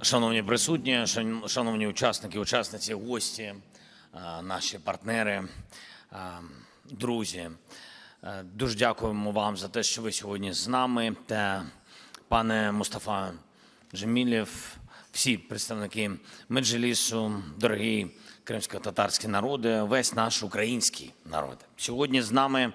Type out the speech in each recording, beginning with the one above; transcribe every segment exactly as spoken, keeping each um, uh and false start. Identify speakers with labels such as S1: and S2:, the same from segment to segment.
S1: Шановні присутні, шановні учасники, учасниці, гості, наші партнери, друзі. Дуже дякуємо вам за те, що ви сьогодні з нами. Та пане Мустафа Джемілєв, всі представники Меджлісу, дорогі кримсько-татарські народи, весь наш український народ. Сьогодні з нами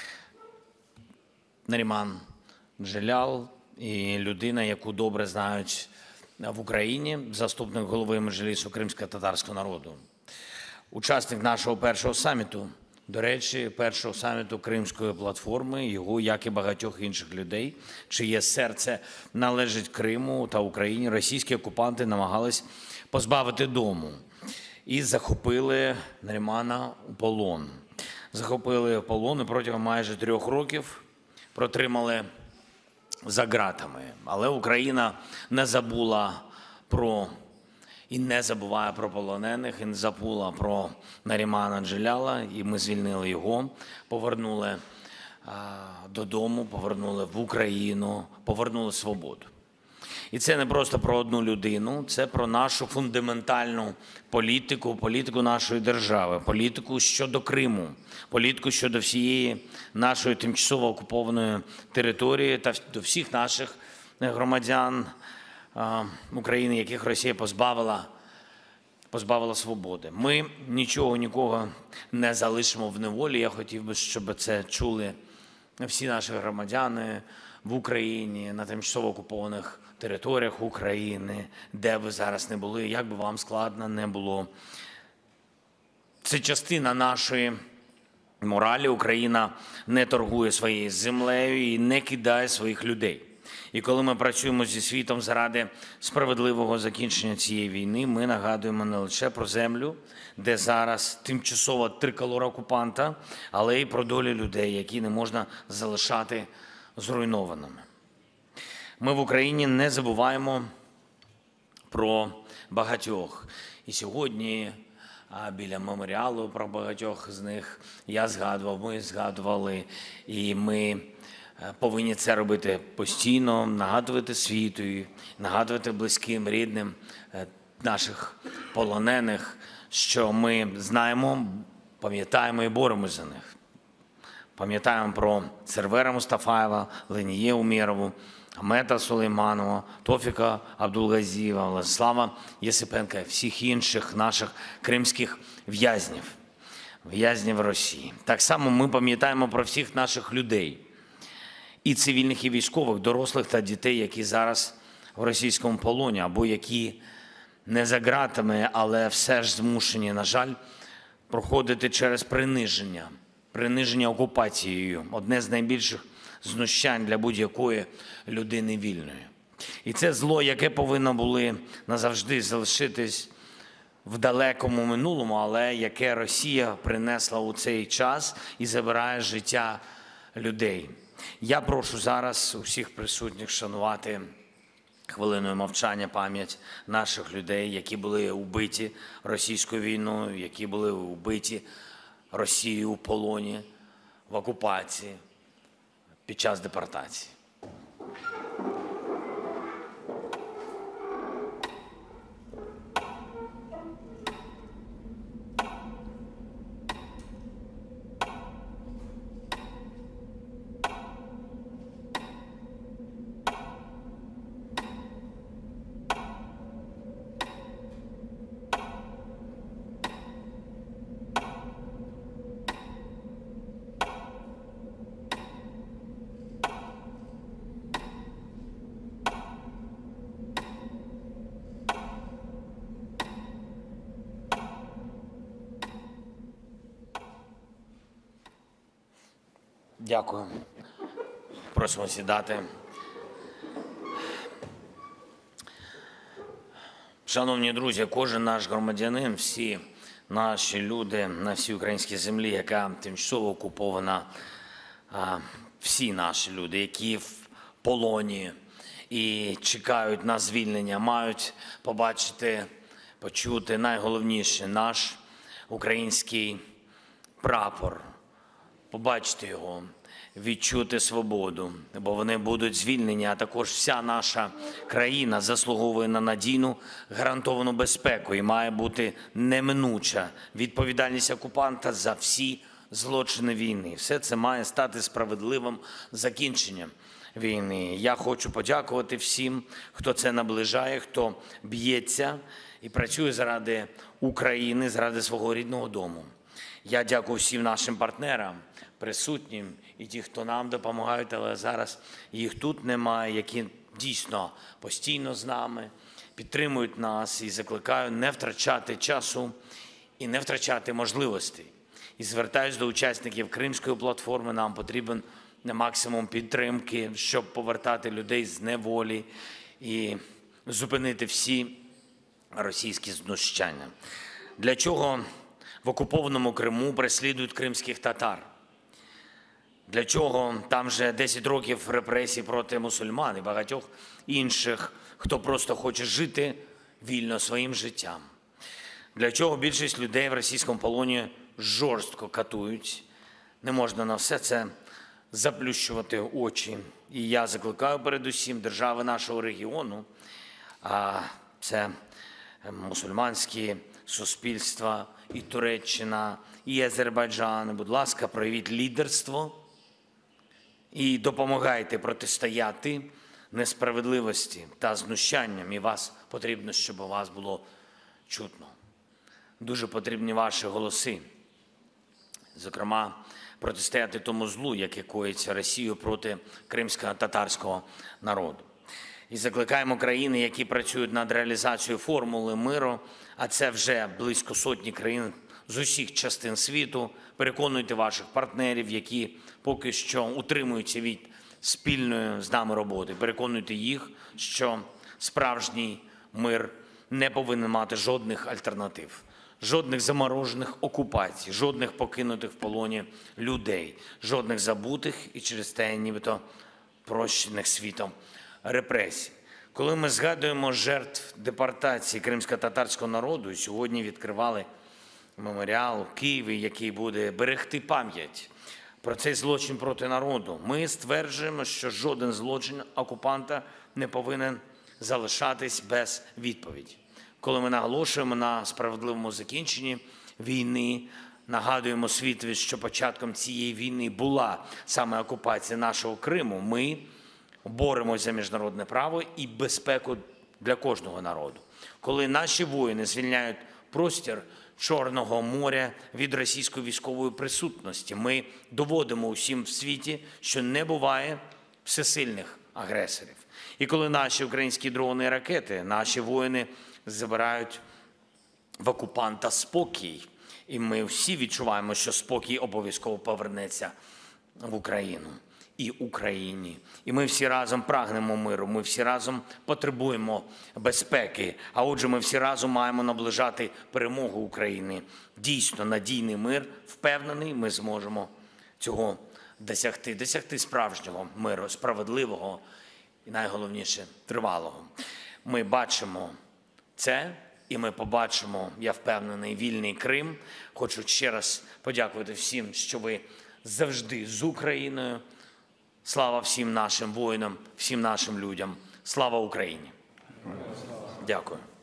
S1: Наріман Джелял і людина, яку добре знають в Україні, заступник голови Меджлісу кримсько-татарського народу. Учасник нашого першого саміту, до речі, першого саміту Кримської платформи, його, як і багатьох інших людей, чиє серце належить Криму та Україні, російські окупанти намагались позбавити дому і захопили Нарімана у полон. Захопили в полон і протягом майже трьох років протримали за ґратами. Але Україна не забула про і не забуває про полонених, і не забула про Нарімана Джеляла, і ми звільнили його, повернули а, додому, повернули в Україну, повернули свободу. І це не просто про одну людину, це про нашу фундаментальну політику, політику нашої держави, політику щодо Криму, політику щодо всієї нашої тимчасово окупованої території та до всіх наших громадян України, яких Росія позбавила, позбавила свободи. Ми нічого, нікого не залишимо в неволі. Я хотів би, щоб це чули всі наші громадяни в Україні, на тимчасово окупованих територіях України, де ви зараз не були, як би вам складно не було. Це частина нашої моралі. Україна не торгує своєю землею і не кидає своїх людей. І коли ми працюємо зі світом заради справедливого закінчення цієї війни, ми нагадуємо не лише про землю, де зараз тимчасова триколора окупанта, але й про долі людей, які не можна залишати зруйнованими. Ми в Україні не забуваємо про багатьох. І сьогодні біля меморіалу про багатьох з них я згадував, ми згадували, і ми повинні це робити постійно, нагадувати світу, нагадувати близьким, рідним наших полонених, що ми знаємо, пам'ятаємо і боремося за них. Пам'ятаємо про Сервера Мустафаєва, Леніє Умєрову, Амета Сулейманова, Тофіка Абдулгазієва, Владислава Єсипенка, всіх інших наших кримських в'язнів, в'язнів Росії. Так само ми пам'ятаємо про всіх наших людей, і цивільних, і військових, дорослих та дітей, які зараз в російському полоні, або які не за ґратами, але все ж змушені, на жаль, проходити через приниження, приниження окупацією. Одне з найбільших знущань для будь-якої людини вільної. І це зло, яке повинно було назавжди залишитись в далекому минулому, але яке Росія принесла у цей час і забирає життя людей. Я прошу зараз усіх присутніх шанувати хвилиною мовчання пам'ять наших людей, які були убиті російською війною, які були убиті Росією у полоні, в окупації, під час депортації. Дякую. Просимо сідати. Шановні друзі, кожен наш громадянин, всі наші люди на всій українській землі, яка тимчасово окупована, всі наші люди, які в полоні і чекають на звільнення, мають побачити, почути найголовніше – наш український прапор. Побачити його. відчути свободу, бо вони будуть звільнені, а також вся наша країна заслуговує на надійну, гарантовану безпеку і має бути неминуча відповідальність окупанта за всі злочини війни. Все це має стати справедливим закінченням війни. Я хочу подякувати всім, хто це наближає, хто б'ється і працює заради України, заради свого рідного дому. Я дякую всім нашим партнерам, присутнім і ті, хто нам допомагають, але зараз їх тут немає, які дійсно постійно з нами, підтримують нас і закликаю не втрачати часу і не втрачати можливостей. І звертаюсь до учасників Кримської платформи, нам потрібен максимум підтримки, щоб повертати людей з неволі і зупинити всі російські знущання. Для чого в окупованому Криму переслідують кримських татар? Для чого там вже десять років репресій проти мусульман і багатьох інших, хто просто хоче жити вільно своїм життям? Для чого більшість людей в російському полоні жорстко катують? Не можна на все це заплющувати очі. І я закликаю передусім держави нашого регіону, а це мусульманські суспільства, і Туреччина, і Азербайджан. Будь ласка, проявіть лідерство і допомагайте протистояти несправедливості та знущанням. І вас потрібно, щоб у вас було чутно. Дуже потрібні ваші голоси. Зокрема, протистояти тому злу, яке коїться Росією проти кримсько-татарського народу. І закликаємо країни, які працюють над реалізацією формули миру, а це вже близько сотні країн з усіх частин світу. Переконуйте ваших партнерів, які поки що утримуються від спільної з нами роботи. Переконуйте їх, що справжній мир не повинен мати жодних альтернатив. Жодних заморожених окупацій, жодних покинутих в полоні людей, жодних забутих і через те нібито прощених світом репресій. Коли ми згадуємо жертв депортації кримсько-татарського народу, і сьогодні відкривали меморіал у Києві, який буде берегти пам'ять про цей злочин проти народу, ми стверджуємо, що жоден злочин окупанта не повинен залишатись без відповіді. Коли ми наголошуємо на справедливому закінченні війни, нагадуємо світові, що початком цієї війни була саме окупація нашого Криму, ми боремося за міжнародне право і безпеку для кожного народу. Коли наші воїни звільняють простір Чорного моря від російської військової присутності, ми доводимо усім в світі, що не буває всесильних агресорів. І коли наші українські дрони і ракети, наші воїни забирають в окупанта спокій, і ми всі відчуваємо, що спокій обов'язково повернеться в Україну і Україні. І ми всі разом прагнемо миру, ми всі разом потребуємо безпеки, а отже ми всі разом маємо наближати перемогу України. Дійсно, надійний мир, впевнений, ми зможемо цього досягти, досягти справжнього миру, справедливого і, найголовніше, тривалого. Ми бачимо це, і ми побачимо, я впевнений, вільний Крим. Хочу ще раз подякувати всім, що ви завжди з Україною. Слава всім нашим воїнам, всім нашим людям. Слава Україні! Дякую.